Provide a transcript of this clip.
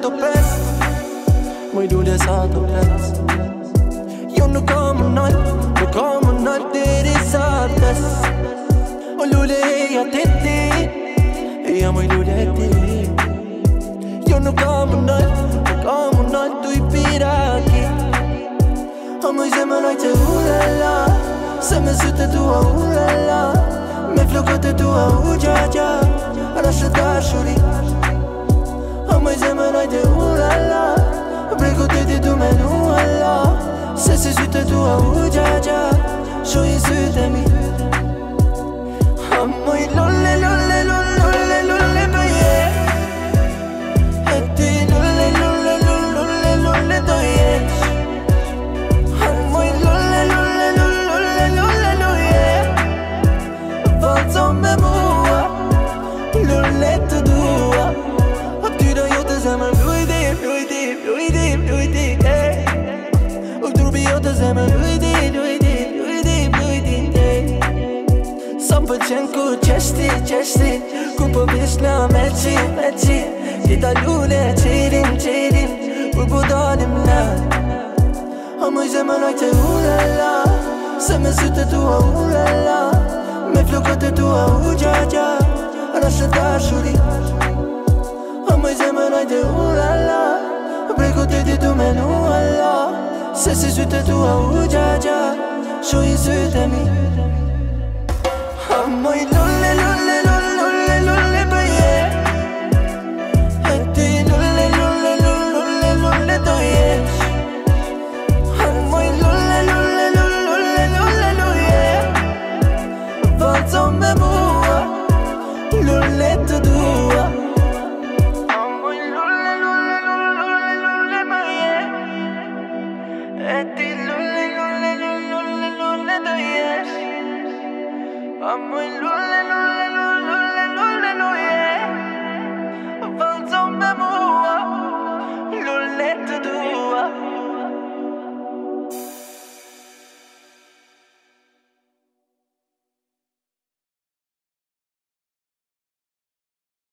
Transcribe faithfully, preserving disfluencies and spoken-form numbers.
të pres, moj lule sa të pres. Jo nuk kam më nalt, nuk kam më nalt deri sa tes. O lule e ja ti ti, e ja moj lule e ti. Jo nuk kam më nalt, nuk kam më nalt tu i piraki. O moj zemëroj që ulala, se me sytë tua ulala, me flokët e tua u gja gja, rashë dashuri. O moj zemëroj që ulala, breko të ti du me nuala, se si sytë tua u gja gja, shojnë sytë e mi. O moj lule lule lule lule do je, e ti lule lule lule lule do jesh. O moj lule lule lule lule do je, vazhdo me mua, lule të dua. O ty do jo të zemër lujdim, lujdim, lujdim, lujdim, ej. O trupi jo të zemër lujdim, lujdim, lujdim, lujdim, ej. Sa më pëlqen ku qeshti, qeshti, ku po vish nga me qi, me qi. Dita lule, qirim, qirim, kur po dalim na. O moj zemëroj që ulala, se me sytë tua ulala, me flokët e tua u gja gja, rashë dashuri. O moj zemëroj që ulala, breko të ti du me nuala, se si sytë tua u gja gja, shojnë sytë e mi. O moj lule lule